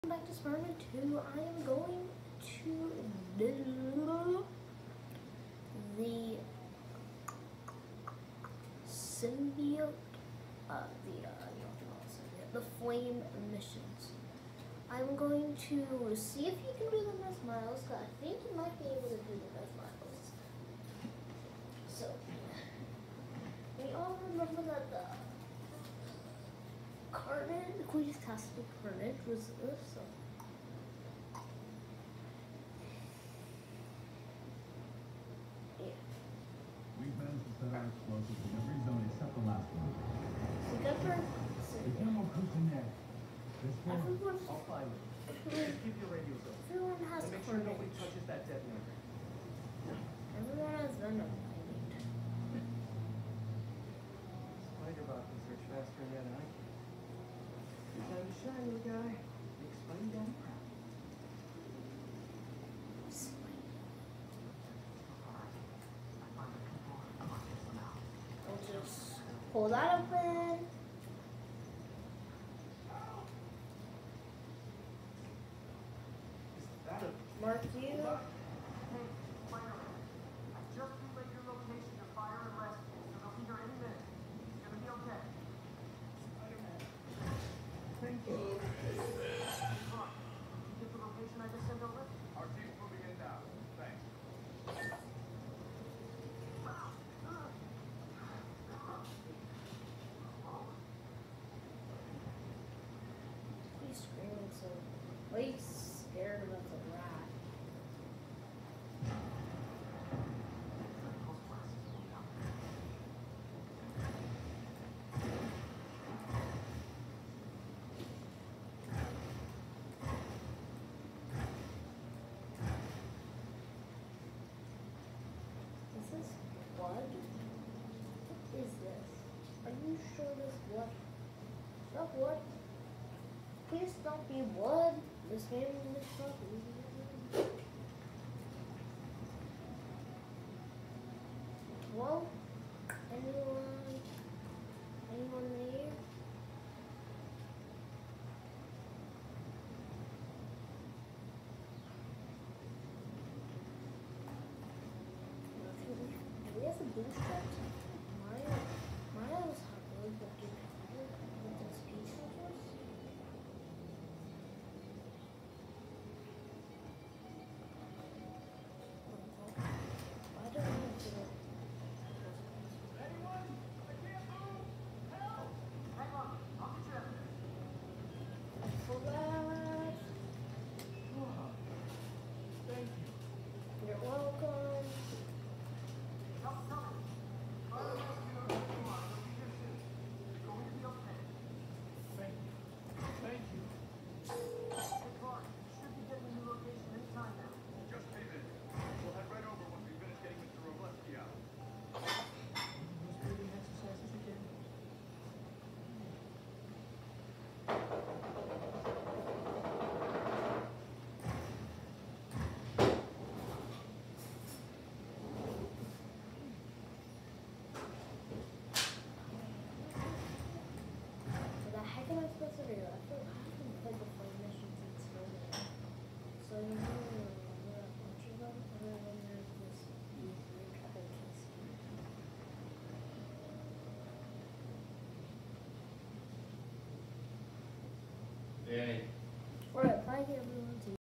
Back to Spider-Man 2. I am going to do the symbiote, the flame missions. I'm going to see if you can do them as Miles, because I think you might be able to do them as Miles. So, we all remember that the Carnage, the Queen's Castle Carnage was this. So. We've managed to set our explosives in every zone except the last one. So good for There's no more cushion there. There's four. I'll find it. Keep your radios open. Everyone has And make sure nobody Carnage. touches that detonator. Everyone has Venom, I think. Spider-Bot can search faster than I can. Your time to shine, little guy. Make Spidey Daddy proud. I'll just pull that open. Is that a... Mark you. Hey, Spider-Man. I just relayed your location to fire and rescue, so they'll be here any minute. It's gonna be okay. Spider-Man. Thank you. Come on. Did you get the location I just sent over? Our team's moving in now. Thanks. He's screaming so. Well, he's scared of the rat. Is this blood? What is this? Are you sure this blood? Is that blood? Please don't be blood. This game is not. Well, anyone there? Do we have a boost that? Maya was hungry, but do we have this pizza first? I don't know if it Anyone? I can't move! Help! Hang on. I'll get you out of there. for that. Thank you. You're welcome. Help coming. Fire and rescue knows where you are. They'll be here soon. You're going to be okay. Thank you. Thank you. Hey, Clark. You should be getting a new location anytime now. Just came in. We'll head right over once we finish getting Mr. Robleski out. Those breathing exercises again? What the heck am I supposed to do? I feel I haven't played the flame missions in so long. So you know a bunch of them, and then there's this usually a couple keys. Danny. Alright, bye everyone.